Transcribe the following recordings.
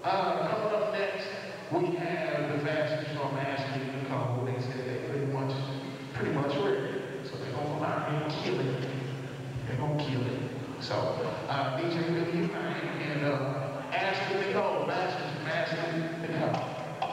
Coming up next, we have the fastest from Ashley Nicole. They said they pretty much ready. So they're going to come out here and kill it. They're going to kill it. So, DJ Billy United and Ashley Nicole, fastest from Ashley Nicole.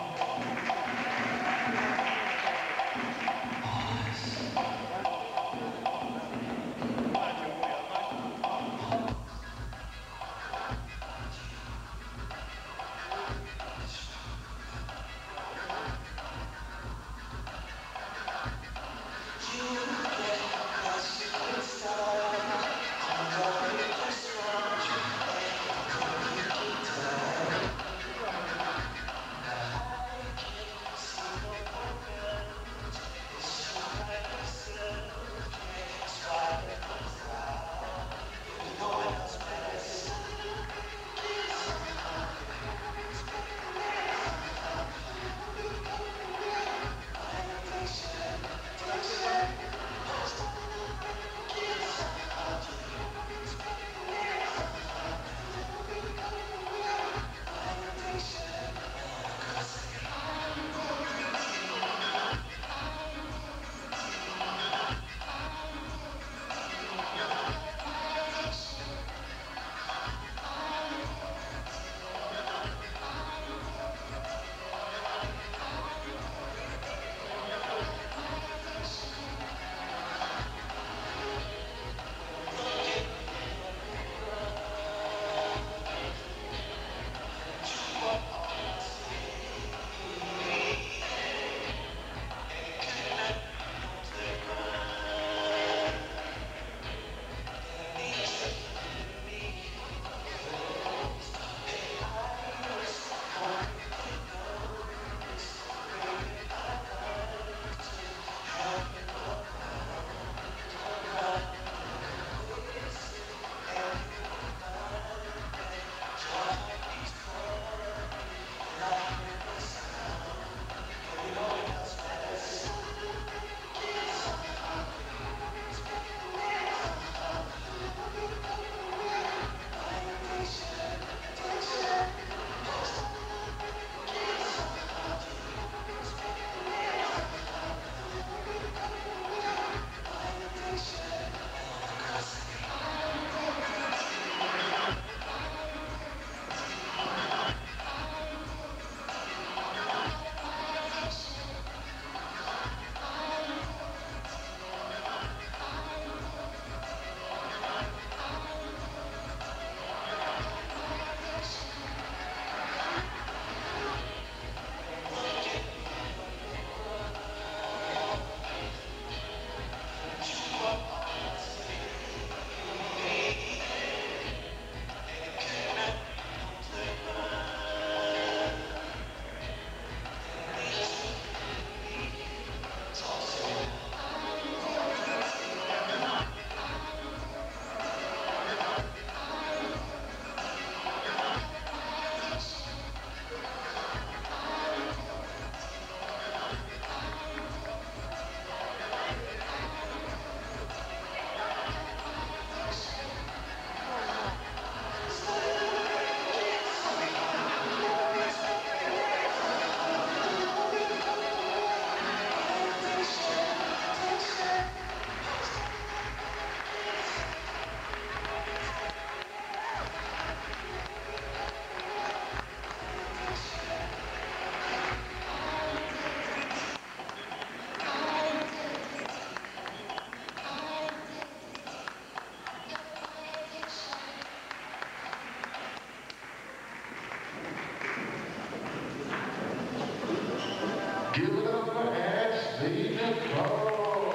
Give it up for Ashley Nicole.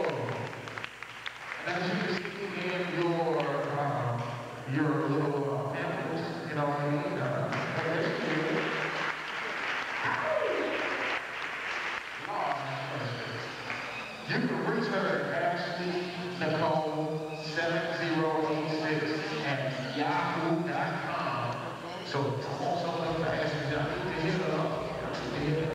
As you can see in your little pamphlets, you know what I mean? You can reach her at Ashley Nicole 7086 at yahoo.com. So, also, for Ashley, I need to hit her up.